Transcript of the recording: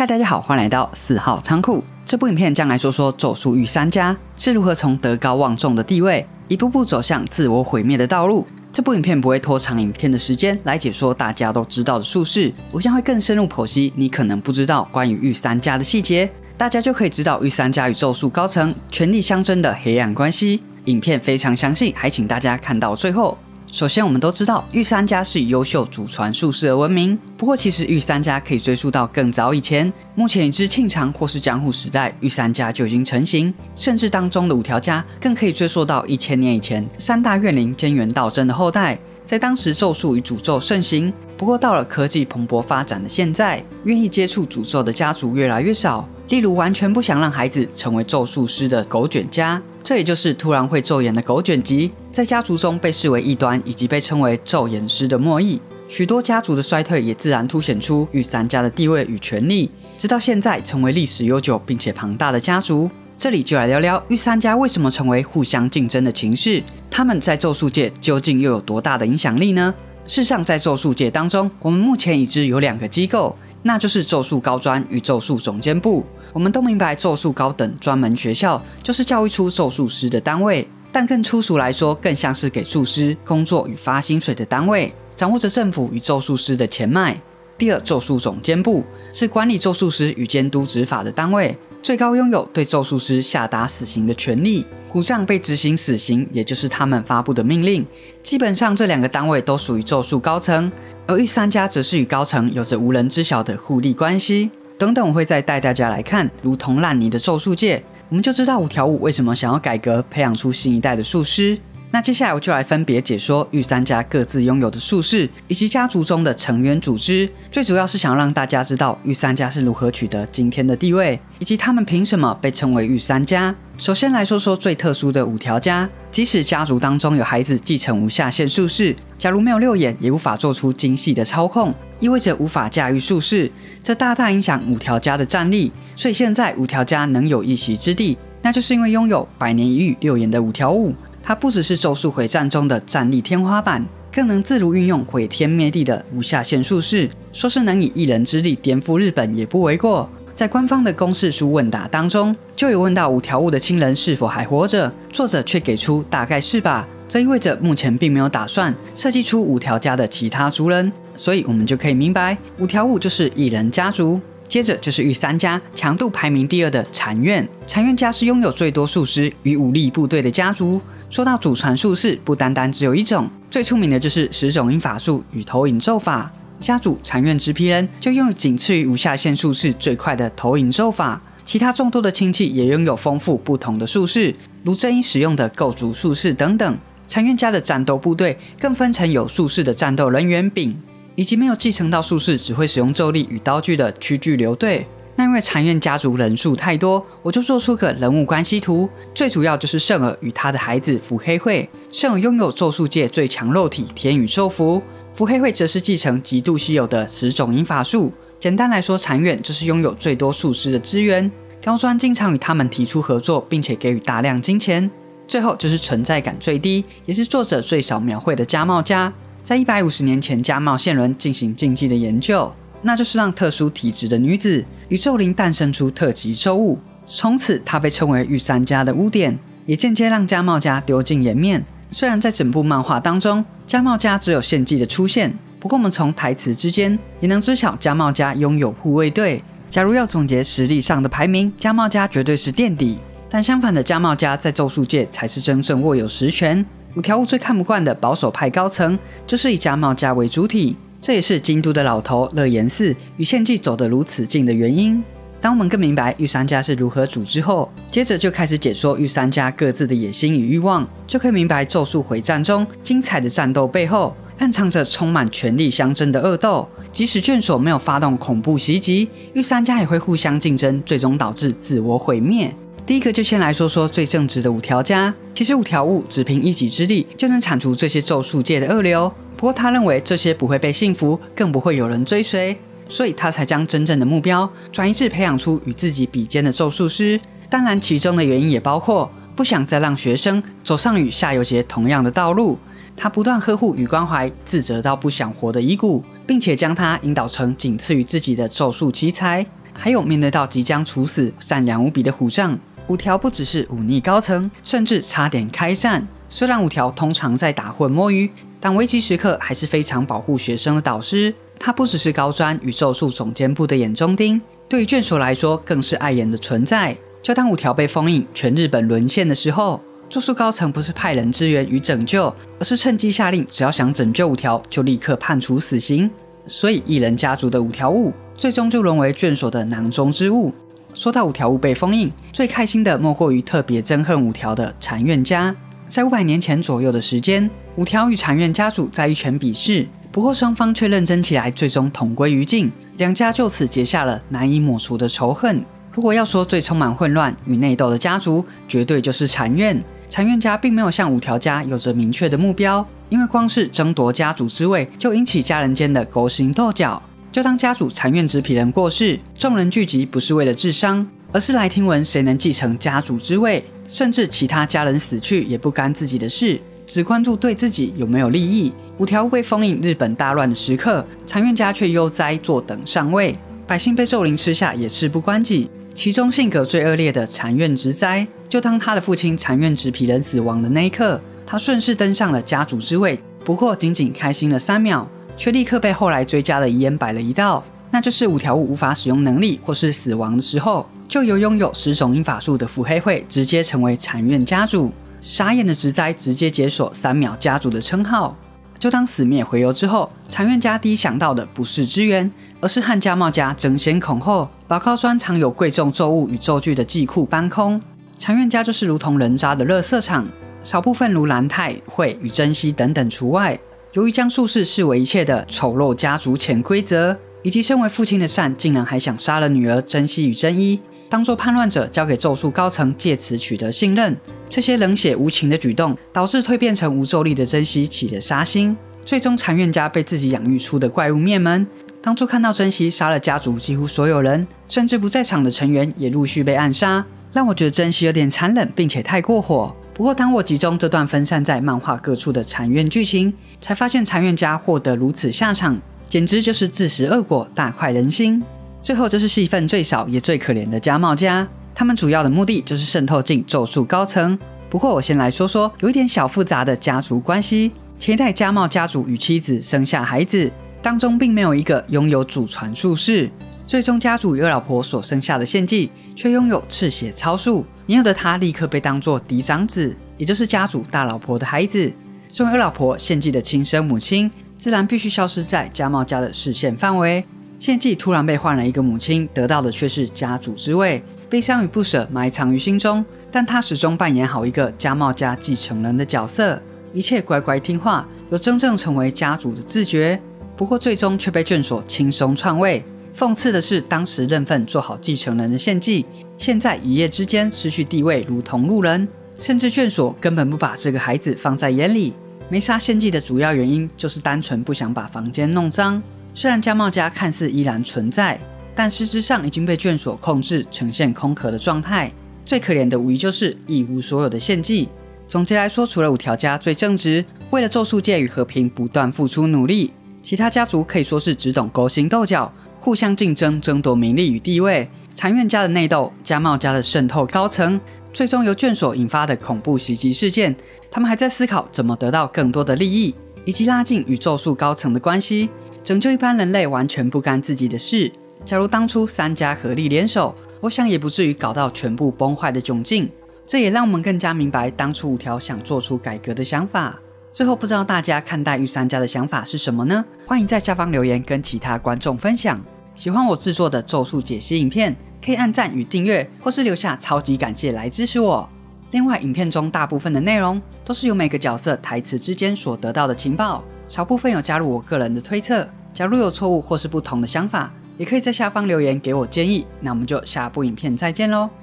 嗨，大家好，欢迎来到4号仓库。这部影片将来说说咒术御三家是如何从德高望重的地位，一步步走向自我毁灭的道路。这部影片不会拖长影片的时间来解说大家都知道的术士，我将会更深入剖析你可能不知道关于御三家的细节，大家就可以知道御三家与咒术高层权力相争的黑暗关系。影片非常详细，还请大家看到最后。首先，我们都知道御三家是以优秀祖传术士而闻名。不过，其实御三家可以追溯到更早以前，目前已知庆长或是江户时代，御三家就已经成型。甚至当中的五条家更可以追溯到1000年以前，三大怨灵菅原道真的后代。在当时，咒术与诅咒盛行。不过，到了科技蓬勃发展的现在，愿意接触诅咒的家族越来越少。例如，完全不想让孩子成为咒术师的狗卷家，这也就是突然会咒言的狗卷籍，在家族中被视为异端，以及被称为咒言师的末裔。许多家族的衰退也自然凸显出御三家的地位与权力，直到现在成为历史悠久并且庞大的家族。这里就来聊聊御三家为什么成为互相竞争的情势，他们在咒术界究竟又有多大的影响力呢？事实上，在咒术界当中，我们目前已知有2个机构，那就是咒术高专与咒术总监部。我们都明白，咒术高等专门学校就是教育出咒术师的单位，但更粗俗来说，更像是给术师工作与发薪水的单位，掌握着政府与咒术师的钱脉。第二，咒术总监部是管理咒术师与监督执法的单位，最高拥有对咒术师下达死刑的权利。虎杖被执行死刑，也就是他们发布的命令。基本上，这2个单位都属于咒术高层，而御三家则是与高层有着无人知晓的互利关系。等等，我会再带大家来看如同烂泥的咒术界，我们就知道五条悟为什么想要改革，培养出新一代的术师。那接下来我就来分别解说御三家各自拥有的术士以及家族中的成员组织，最主要是想让大家知道御三家是如何取得今天的地位，以及他们凭什么被称为御三家。首先来说说最特殊的五条家，即使家族当中有孩子继承无下限术士，假如没有6眼，也无法做出精细的操控，意味着无法驾驭术士，这大大影响五条家的战力。所以现在五条家能有一席之地，那就是因为拥有百年一遇6眼的五条悟。他不只是咒术回战中的战力天花板，更能自如运用毁天灭地的无下限术士，说是能以一人之力颠覆日本也不为过。在官方的公式书问答当中，就有问到五条悟的亲人是否还活着，作者却给出大概是吧，这意味着目前并没有打算设计出五条家的其他族人，所以我们就可以明白五条悟就是一人家族。接着就是御三家强度排名第2的禅院，禅院家是拥有最多术师与武力部队的家族。说到祖传术士，不单单只有一种，最出名的就是10种阴法术与投影咒法。家主禅院直皮人就拥有仅次于无下限术士最快的投影咒法，其他众多的亲戚也拥有丰富不同的术士，如正一使用的构筑术士等等。禅院家的战斗部队更分成有术士的战斗人员丙，以及没有继承到术士只会使用咒力与刀具的区距流队。那因为禅院家族人数太多，我就做出个人物关系图，最主要就是圣尔与他的孩子伏黑惠。圣尔拥有咒术界最强肉体天宇宙符，伏黑惠则是继承极度稀有的10种阴法术。简单来说，禅院就是拥有最多术师的资源，高专经常与他们提出合作，并且给予大量金钱。最后就是存在感最低，也是作者最少描绘的家茂家。在150年前，家茂县人进行禁忌的研究，那就是让特殊体质的女子宇宙灵诞生出特级兽物，从此她被称为御三家的污点，也间接让家茂家丢尽颜面。虽然在整部漫画当中，家茂家只有献祭的出现，不过我们从台词之间也能知晓家茂家拥有护卫队。假如要总结实力上的排名，家茂家绝对是垫底，但相反的，家茂家在咒术界才是真正握有实权。五条悟最看不惯的保守派高层就是以家茂家为主体，这也是京都的老头乐岩寺与献祭走得如此近的原因。当我们更明白御三家是如何组织后，接着就开始解说御三家各自的野心与欲望，就可以明白咒术回战中精彩的战斗背后暗藏着充满权力相争的恶斗。即使卷所没有发动恐怖袭击，御三家也会互相竞争，最终导致自我毁灭。第一个就先来说说最正直的五条家。其实五条悟只凭一己之力就能铲除这些咒术界的恶流，不过他认为这些不会被信服，更不会有人追随，所以他才将真正的目标转移至培养出与自己比肩的咒术师。当然其中的原因也包括不想再让学生走上与夏油杰同样的道路，他不断呵护与关怀自责到不想活的遗骨，并且将他引导成仅次于自己的咒术奇才。 还有面对到即将处死善良无比的虎杖，五条不只是忤逆高层，甚至差点开战。虽然五条通常在打混摸鱼，但危急时刻还是非常保护学生的导师。他不只是高专与咒术总监部的眼中钉，对于卷所来说更是碍眼的存在。就当五条被封印，全日本沦陷的时候，咒术高层不是派人支援与拯救，而是趁机下令，只要想拯救五条，就立刻判处死刑。所以异人家族的五条悟最终就沦为卷所的囊中之物。说到五条悟被封印，最开心的莫过于特别憎恨五条的禅院家。在500年前左右的时间，五条与禅院家主在一拳比试，不过双方却认真起来，最终同归于尽，两家就此结下了难以抹除的仇恨。如果要说最充满混乱与内斗的家族，绝对就是禅院。禅院家并没有像五条家有着明确的目标，因为光是争夺家主之位就引起家人间的勾心斗角。就当家主禅院直皮人过世，众人聚集不是为了治伤，而是来听闻谁能继承家主之位，甚至其他家人死去也不干自己的事，只关注对自己有没有利益。五条悟被封印，日本大乱的时刻，禅院家却悠哉坐等上位，百姓被咒灵吃下也事不关己。其中性格最恶劣的禅院直哉，就当他的父亲禅院直皮人死亡的那一刻，他顺势登上了家主之位，不过仅仅开心了3秒，却立刻被后来追加的遗言摆了一道，那就是五条悟无法使用能力或是死亡的时候，就由拥有10种阴法术的腹黑会直接成为禅院家主。傻眼的直哉直接解锁3秒家主的称号。就当死灭回游之后，禅院家第一想到的不是支援，而是和家茂家争先恐后，把高专藏有贵重咒物与咒具的技库搬空。禅院家就是如同人渣的垃圾场，少部分如蓝太、惠与珍惜等等除外。由于将术士视为一切的丑陋家族潜规则，以及身为父亲的善竟然还想杀了女儿珍惜与真一，当作叛乱者交给咒术高层，借此取得信任。这些冷血无情的举动，导致蜕变成无咒力的珍惜起了杀心。最终禅院家被自己养育出的怪物灭门。当初看到珍惜杀了家族几乎所有人，甚至不在场的成员也陆续被暗杀，让我觉得珍惜有点残忍，并且太过火。不过当我集中这段分散在漫画各处的禅院剧情，才发现禅院家获得如此下场，简直就是自食恶果，大快人心。最后就是戏份最少也最可怜的家茂家，他们主要的目的就是渗透进咒术高层。不过我先来说说有一点小复杂的家族关系。前一代家茂家主与妻子生下孩子，当中并没有一个拥有祖传术士，最终家主与二老婆所生下的献祭却拥有赤血超术，年幼的他立刻被当作嫡长子，也就是家主大老婆的孩子。身为二老婆献祭的亲生母亲，自然必须消失在家茂家的视线范围。献祭突然被换了一个母亲，得到的却是家主之位，悲伤与不舍埋藏于心中，但他始终扮演好一个家茂家继承人的角色，一切乖乖听话，有真正成为家主的自觉。不过最终却被卷所轻松篡位。讽刺的是，当时认份做好继承人的献祭，现在一夜之间失去地位，如同路人，甚至卷所根本不把这个孩子放在眼里。没杀献祭的主要原因就是单纯不想把房间弄脏。虽然家茂家看似依然存在，但实质上已经被卷所控制，呈现空壳的状态。最可怜的无疑就是一无所有的献祭。总结来说，除了五条家最正直，为了咒术界与和平不断付出努力，其他家族可以说是只懂勾心斗角，互相竞争，争夺名利与地位。禅院家的内斗，家茂家的渗透高层，最终由卷所引发的恐怖袭击事件，他们还在思考怎么得到更多的利益，以及拉近与咒术高层的关系，拯救一般人类完全不干自己的事。假如当初3家合力联手，我想也不至于搞到全部崩坏的窘境。这也让我们更加明白当初五条想做出改革的想法。最后不知道大家看待御三家的想法是什么呢？欢迎在下方留言跟其他观众分享。喜欢我制作的咒术解析影片，可以按赞与订阅，或是留下超级感谢来支持我。另外，影片中大部分的内容都是由每个角色台词之间所得到的情报，少部分有加入我个人的推测。假如有错误或是不同的想法，也可以在下方留言给我建议。那我们就下部影片再见咯。